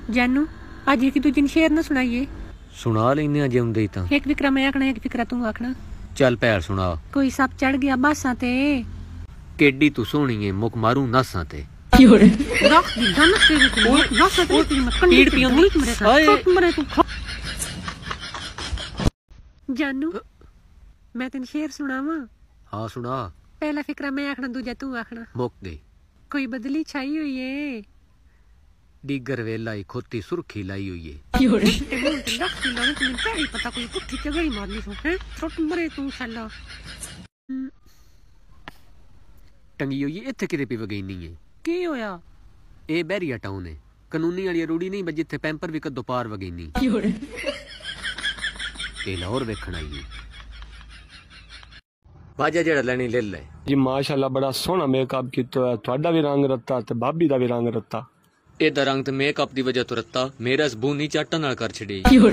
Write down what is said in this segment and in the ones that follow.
जानू आज एक दूजे ने शेर ना सुनाइए। सुना लेने जे हुंदे तां एक फिक्रा मैं आखना एक फिक्रा तू आखना। चल पैर सुना। कोई सप चढ़ गया बासां ते केडी तू सोहनी है मुक मारू नासां ते जानू मैं तेन शेर सुनावा। हाँ सुना। पहला फिक्रा मैं आखना दूजा तू आखना। मुक दे। कोई बदली छाई हुई है डीगर वेला खोती सुर्खी लाई हुई है। पता कोई पुट्ठी चगड़ी मारनी मरे तू साला टंगी हुई इत्थे किते पी वगई नहीं है। की होया? ए बैरिया टाउन है कानूनी वाली रूड़ी नहीं बजी थे पैंपर भी कदों पार वगई नहीं। ए लाहौर वेखण आई है। बाजा जेड़ा लेनी ले ले जी माशाल्लाह बड़ा सोहना मेकअप कीता है ਤੁਹਾਡਾ भी रंग रत्ता ते भाभी दा भी रंग रत्ता। एदा रंग ते मेकअप दी वजह तो रत्ता मेरा सबूनी चाटा नाल कर छड़ी।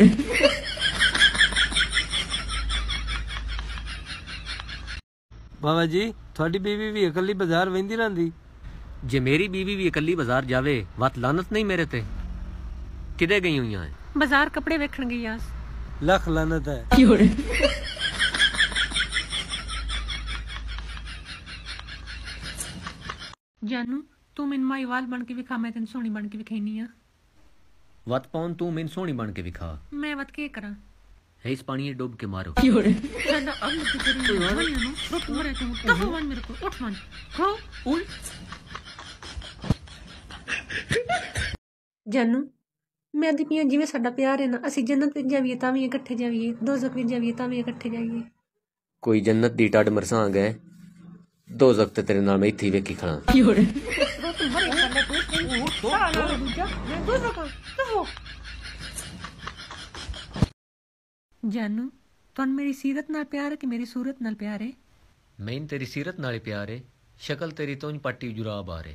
बाबा जी थोड़ी बीवी भी अकली बाजार वेंदी रहंदी। जे मेरी बीवी भी अकली बाजार जावे वत लानत नहीं मेरे ते। किदे गई हुई है? बाजार कपड़े वेखण गई आस। लख लानत है। जानू तू मैन माई वाल बन के विखा मैं तेन सोहनी बन के विखेनी आ। वत पौन तू मैन सोहनी बन के विखा। मैं वत के करा? है इस पानी डूब के मारो। जानू मैं आदि पिया जिवें साडा प्यार है ना असी जन्नत विच जावीए तां वी इकट्ठे जावीए दोज़ख विच जावीए तां वी इकट्ठे जाईए। कोई जन्नत दी टड मरसां गए दो वक्त तेरे नाल मैं इत्थे वेखी खड़ा। जानू तुहानू मेरी सीरत नाल प्यार है कि मेरी सूरत नाल प्यार है? मैन तेरी सीरत नाल प्यार है शक्ल तेरी तोंज पट्टी जुराब आ रे।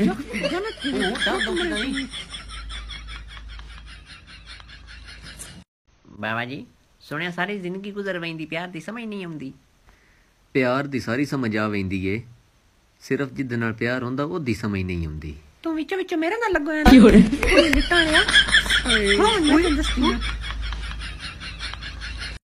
बाबा जी सुनिया सारी जिंदगी गुजर वेंदी प्यार दी समझ नहीं आउंदी। प्यार दी सारी समझ आ वेंदी है सिर्फ जिद नाल प्यार होंदा ओदी समझ नहीं आउंदी। तू विचो विचो मेरे नाल लगो है ना।